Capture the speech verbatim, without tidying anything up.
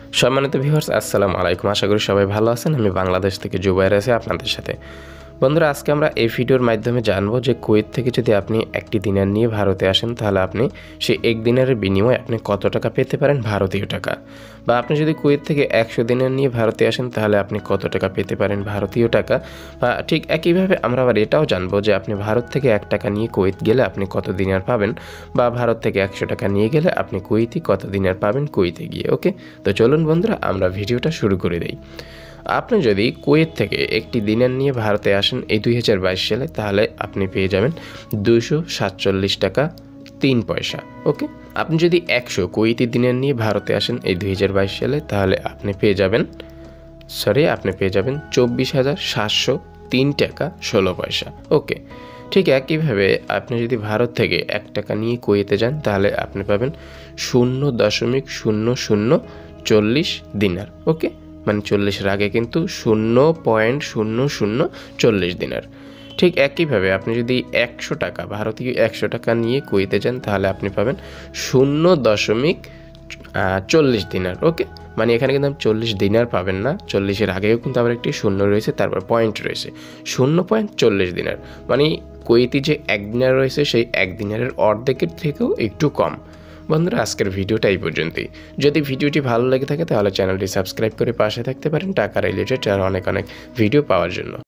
সম্মানিত ভিউয়ার্স, আসসালামু আলাইকুম। আশা করি সবাই ভালো আছেন। আমি বাংলাদেশ থেকে জুবাইর আছি আপনাদের সাথে। বন্ধুরা, আজকে আমরা এই ভিডিওর মাধ্যমে জানবো যে কুয়েত থেকে যদি আপনি একটি দিনার নিয়ে ভারতে আসেন, তাহলে আপনি সেই এক দিনারের বিনিময়ে আপনি কত টাকা পেতে পারেন ভারতীয় টাকা। বা আপনি যদি কুয়েত থেকে একশো দিনার নিয়ে ভারতে আসেন, তাহলে আপনি কত টাকা পেতে পারেন ভারতীয় টাকা। বা ঠিক একইভাবে আমরা আবার এটাও জানবো যে আপনি ভারত থেকে এক টাকা নিয়ে কুয়েত গেলে আপনি কত দিনার পাবেন, বা ভারত থেকে একশো টাকা নিয়ে গেলে আপনি কুয়েতি কত দিনার পাবেন কুয়েতে গিয়ে। ওকে, তো চলুন বন্ধুরা আমরা ভিডিওটা শুরু করে দিই। আপনি যদি কুয়েত থেকে একটি দিনার নিয়ে ভারতে আসেন এই দুই হাজার বাইশ সালে, তাহলে আপনি পেয়ে যাবেন দুশো সাতচল্লিশ টাকা তিন পয়সা। ওকে, আপনি যদি একশো কুয়েতি দিনার নিয়ে ভারতে আসেন এই দুই হাজার বাইশ সালে, তাহলে আপনি পেয়ে যাবেন সরি আপনি পেয়ে যাবেন চব্বিশ হাজার সাতশো তিন টাকা ষোলো পয়সা। ওকে, ঠিক একইভাবে আপনি যদি ভারত থেকে এক টাকা নিয়ে কুয়েতে যান, তাহলে আপনি পাবেন শূন্য দশমিক শূন্য শূন্য চল্লিশ দিনার। ওকে, মানে চল্লিশের আগে কিন্তু শূন্য পয়েন্ট শূন্য শূন্য চল্লিশ দিনার। ঠিক একইভাবে আপনি যদি একশো টাকা ভারতীয় একশো টাকা নিয়ে কুয়েতে যান, তাহলে আপনি পাবেন শূন্য দশমিক চল্লিশ দিনার। ওকে, মানে এখানে কিন্তু আপনি চল্লিশ দিনার পাবেন না, চল্লিশের আগেও কিন্তু আবার একটি শূন্য রয়েছে, তারপর পয়েন্ট রয়েছে, শূন্য পয়েন্ট চল্লিশ দিনার। মানে কুয়েতি যে এক দিনার রয়েছে সেই এক দিনারের অর্ধেকের থেকেও একটু কম। বন্ধুরা, আজকের ভিডিওটা এই পর্যন্তই। যদি ভিডিওটি ভালো লেগে থাকে তাহলে চ্যানেলটি সাবস্ক্রাইব করে পাশে থাকতে পারেন টাকা রিলেটেড আর অনেক অনেক ভিডিও পাওয়ার জন্য।